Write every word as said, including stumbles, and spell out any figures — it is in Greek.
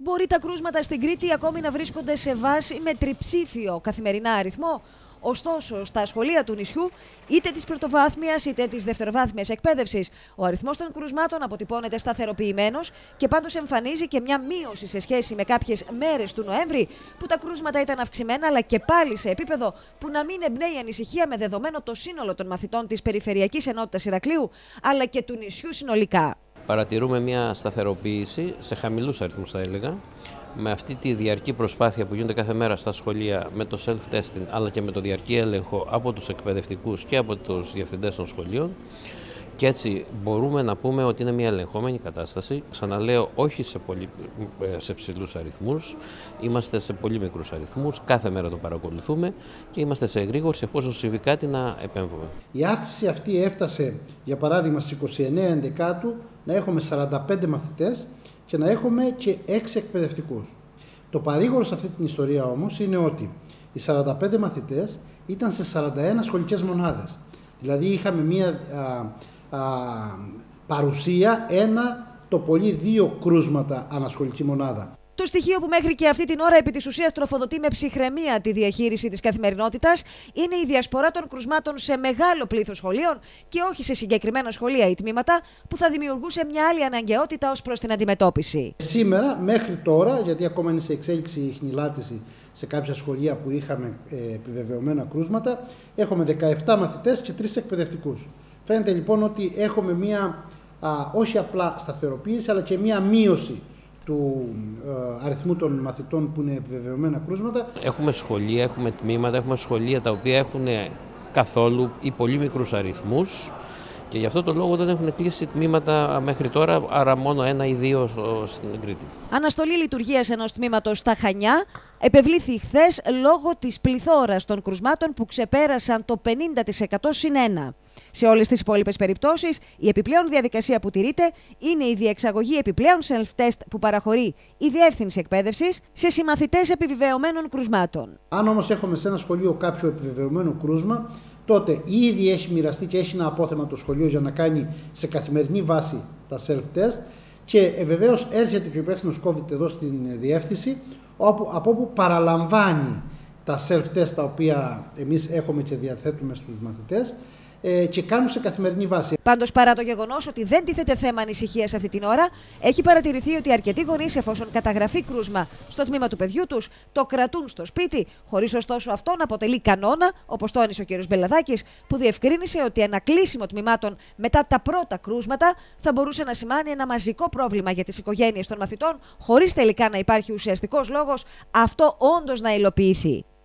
Μπορεί τα κρούσματα στην Κρήτη ακόμη να βρίσκονται σε βάση με τριψήφιο καθημερινά αριθμό. Ωστόσο, στα σχολεία του νησιού, είτε της πρωτοβάθμιας είτε της δευτεροβάθμιας εκπαίδευσης, ο αριθμός των κρουσμάτων αποτυπώνεται σταθεροποιημένος και πάντως εμφανίζει και μια μείωση σε σχέση με κάποιες μέρες του Νοέμβρη, που τα κρούσματα ήταν αυξημένα, αλλά και πάλι σε επίπεδο που να μην εμπνέει ανησυχία με δεδομένο το σύνολο των μαθητών της Περιφερειακής Ενότητας Ηρακλείου, αλλά και του νησιού συνολικά. Παρατηρούμε μια σταθεροποίηση σε χαμηλούς αριθμούς, θα έλεγα, με αυτή τη διαρκή προσπάθεια που γίνεται κάθε μέρα στα σχολεία με το self-testing, αλλά και με το διαρκή έλεγχο από τους εκπαιδευτικούς και από τους διευθυντές των σχολείων. Και έτσι μπορούμε να πούμε ότι είναι μια ελεγχόμενη κατάσταση. Ξαναλέω, όχι σε, πολύ, σε ψηλούς αριθμούς, είμαστε σε πολύ μικρούς αριθμούς, κάθε μέρα το παρακολουθούμε και είμαστε σε εγρήγορση εφόσον συμβεί κάτι να επέμβουμε. Η αύξηση αυτή έφτασε, για παράδειγμα, στις είκοσι εννέα Ενδεκάτου να έχουμε σαράντα πέντε μαθητές και να έχουμε και έξι εκπαιδευτικούς. Το παρήγορο σε αυτή την ιστορία όμως είναι ότι οι σαράντα πέντε μαθητές ήταν σε σαράντα ένα σχολικές μονάδες. Δηλαδή είχαμε μία α, α, παρουσία ένα, το πολύ δύο κρούσματα ανασχολική μονάδα. Το στοιχείο που μέχρι και αυτή την ώρα επί της ουσίας τροφοδοτεί με ψυχραιμία τη διαχείριση της καθημερινότητας είναι η διασπορά των κρουσμάτων σε μεγάλο πλήθος σχολείων και όχι σε συγκεκριμένα σχολεία ή τμήματα, που θα δημιουργούσε μια άλλη αναγκαιότητα ως προς την αντιμετώπιση. Σήμερα, μέχρι τώρα, γιατί ακόμα είναι σε εξέλιξη η χνηλάτιση σε κάποια σχολεία που είχαμε ε, επιβεβαιωμένα κρούσματα, έχουμε δεκαεπτά μαθητές και τρεις εκπαιδευτικούς. Φαίνεται λοιπόν ότι έχουμε μια α, όχι απλά σταθεροποίηση, αλλά και μια μείωση του ε, αριθμού των μαθητών που είναι επιβεβαιωμένα κρούσματα. Έχουμε σχολεία, έχουμε τμήματα, έχουμε σχολεία τα οποία έχουν καθόλου ή πολύ μικρούς αριθμούς και γι' αυτό το λόγο δεν έχουν κλείσει τμήματα μέχρι τώρα, άρα μόνο ένα ή δύο στην Κρήτη. Αναστολή λειτουργίας ενός τμήματος στα Χανιά επευλήθη χθες λόγω της πληθώρας των κρουσμάτων που ξεπέρασαν το πενήντα τοις εκατό συν ένα. Σε όλες τις υπόλοιπες περιπτώσεις, η επιπλέον διαδικασία που τηρείται είναι η διεξαγωγή επιπλέον self-test που παραχωρεί η Διεύθυνση Εκπαίδευσης σε συμμαθητές επιβεβαιωμένων κρουσμάτων. Αν όμως έχουμε σε ένα σχολείο κάποιο επιβεβαιωμένο κρούσμα, τότε ήδη έχει μοιραστεί και έχει ένα απόθεμα το σχολείο για να κάνει σε καθημερινή βάση τα self-test και ε, βεβαίως έρχεται και ο υπεύθυνος COVID εδώ στην διεύθυνση, όπου, από όπου παραλαμβάνει τα self-test τα οποία εμείς έχουμε και διαθέτουμε στους μαθητές και κάνουν σε καθημερινή βάση. Πάντως, παρά το γεγονός ότι δεν τίθεται θέμα ανησυχίας αυτή την ώρα, έχει παρατηρηθεί ότι αρκετοί γονείς, εφόσον καταγραφεί κρούσμα στο τμήμα του παιδιού τους, το κρατούν στο σπίτι, χωρίς ωστόσο αυτό να αποτελεί κανόνα, όπως τόνισε ο κ. Μπελαδάκης, που διευκρίνησε ότι ένα κλείσιμο τμήματων μετά τα πρώτα κρούσματα θα μπορούσε να σημάνει ένα μαζικό πρόβλημα για τις οικογένειες των μαθητών, χωρίς τελικά να υπάρχει ουσιαστικός λόγος αυτό όντως να υλοποιηθεί.